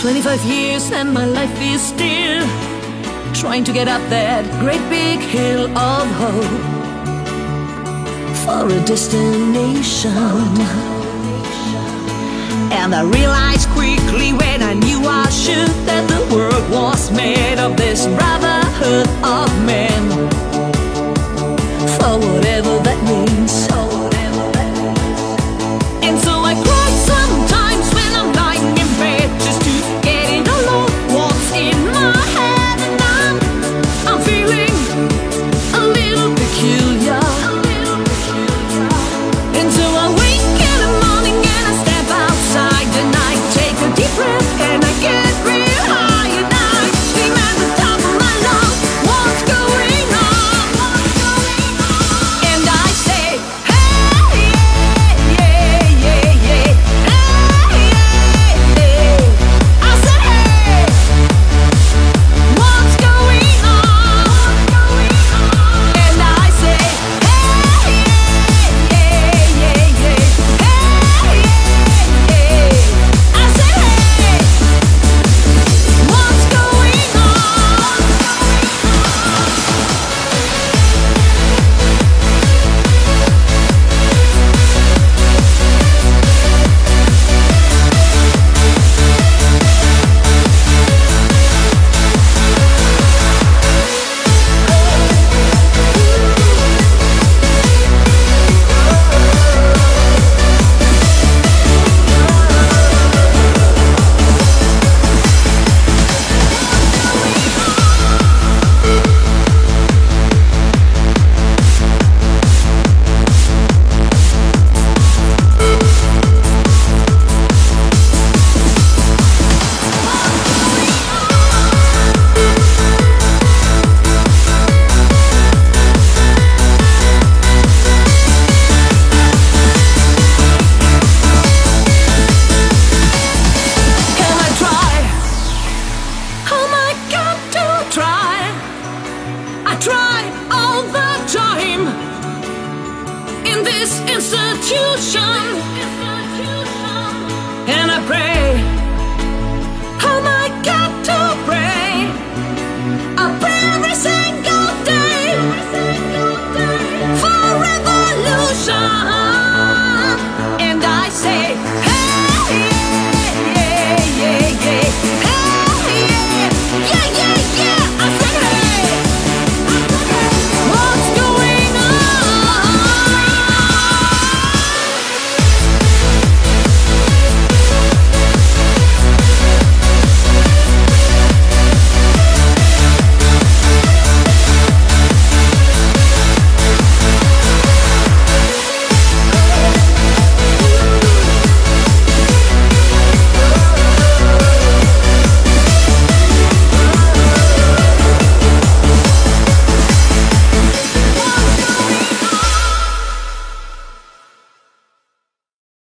25 years and my life is still trying to get up that great big hill of hope for a destination. And I realized quickly when I knew I should that the world was made of this brotherhood of men. For whatever